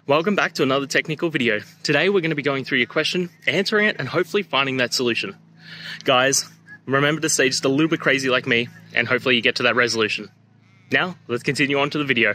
Welcome back to another technical video. Today we're going to be going through your question, answering it, and hopefully finding that solution. Guys, remember to stay just a little bit crazy like me, and hopefully you get to that resolution. Now, let's continue on to the video.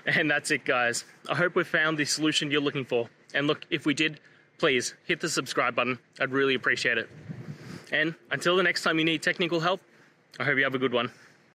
And that's it, guys. I hope we found the solution you're looking for. And look, if we did, please hit the subscribe button. I'd really appreciate it. And until the next time you need technical help, I hope you have a good one.